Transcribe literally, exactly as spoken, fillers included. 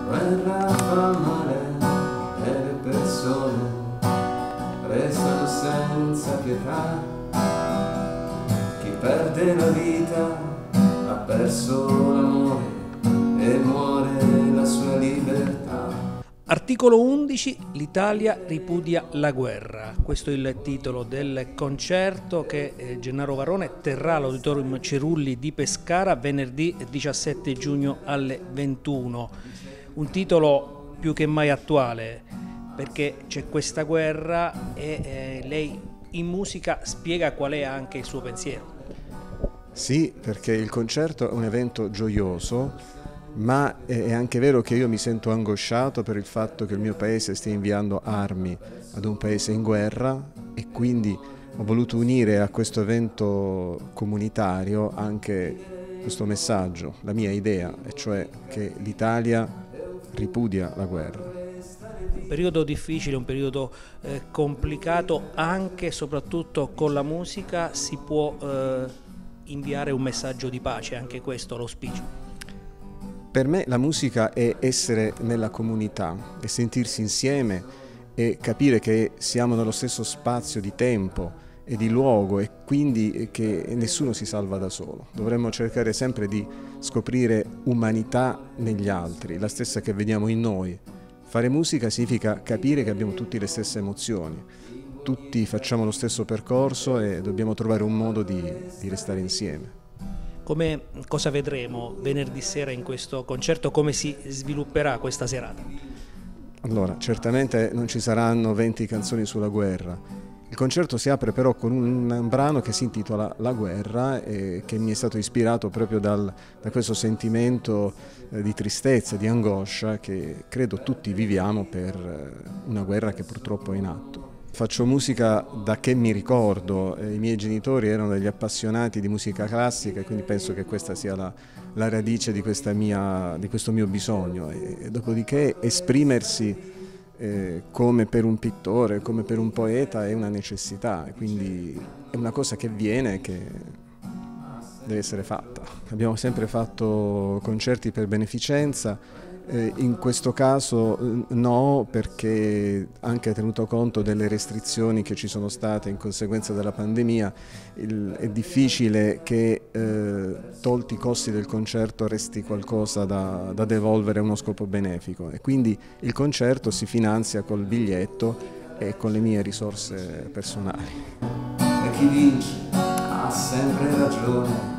guerra fa male e le persone restano senza pietà. Chi perde la vita ha perso l'amore e muore la sua libertà. Articolo undici. L'Italia ripudia la guerra. Questo è il titolo del concerto che Gennaro Varrone terrà all'Auditorium Cerulli di Pescara venerdì diciassette giugno alle ventuno. Un titolo più che mai attuale perché c'è questa guerra e eh, lei in musica spiega qual è anche il suo pensiero. Sì, perché il concerto è un evento gioioso, ma è anche vero che io mi sento angosciato per il fatto che il mio paese stia inviando armi ad un paese in guerra e quindi ho voluto unire a questo evento comunitario anche questo messaggio, la mia idea, e cioè che l'Italia ripudia la guerra. Un periodo difficile, un periodo eh, complicato, anche e soprattutto con la musica si può eh, inviare un messaggio di pace, anche questo l'auspicio. Per me la musica è essere nella comunità, è sentirsi insieme e capire che siamo nello stesso spazio di tempo e di luogo e quindi che nessuno si salva da solo. Dovremmo cercare sempre di scoprire umanità negli altri, la stessa che vediamo in noi. Fare musica significa capire che abbiamo tutti le stesse emozioni, tutti facciamo lo stesso percorso e dobbiamo trovare un modo di, di restare insieme. Come, cosa vedremo venerdì sera in questo concerto? Come si svilupperà questa serata? Allora, certamente non ci saranno venti canzoni sulla guerra. Il concerto si apre però con un, un brano che si intitola La guerra e che mi è stato ispirato proprio dal, da questo sentimento eh, di tristezza, di angoscia che credo tutti viviamo per eh, una guerra che purtroppo è in atto. Faccio musica da che mi ricordo, i miei genitori erano degli appassionati di musica classica e quindi penso che questa sia la, la radice di, questa mia, di questo mio bisogno. E, e dopodiché esprimersi eh, come per un pittore, come per un poeta è una necessità, quindi è una cosa che viene, che deve essere fatta. Abbiamo sempre fatto concerti per beneficenza. Eh, in questo caso eh, no, perché anche tenuto conto delle restrizioni che ci sono state in conseguenza della pandemia, il, è difficile che eh, tolti i costi del concerto resti qualcosa da, da devolvere a uno scopo benefico e quindi il concerto si finanzia col biglietto e con le mie risorse personali. E chi vince ha sempre ragione.